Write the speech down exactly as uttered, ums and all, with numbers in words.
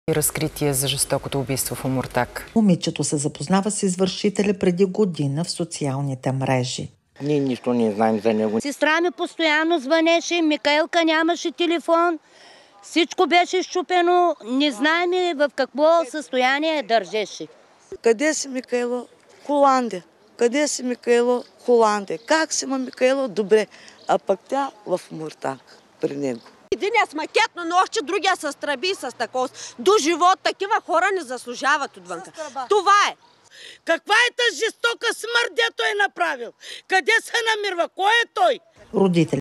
Разкритие за жестокото убийство в Омуртаг. Момичето се запознава с извършителя преди година в социалните мрежи. Ние нищо не знаем за него. Сестра ми постоянно звънеше, Микаелка нямаше телефон, всичко беше счупено, не знаем в какво състояние държеше. Къде си, Микаело? Холандия. Къде си, Микаело? Холандия. Как си, ма, Микаело? Добре. А пък тя в Омуртаг при него. Единия с макетно нощче, другия с тръби и с такова. До живот такива хора не заслужават отвънка. Това е. Каква е тази жестока смърт, дето е направил? Къде се намирва? Кой е той? Родители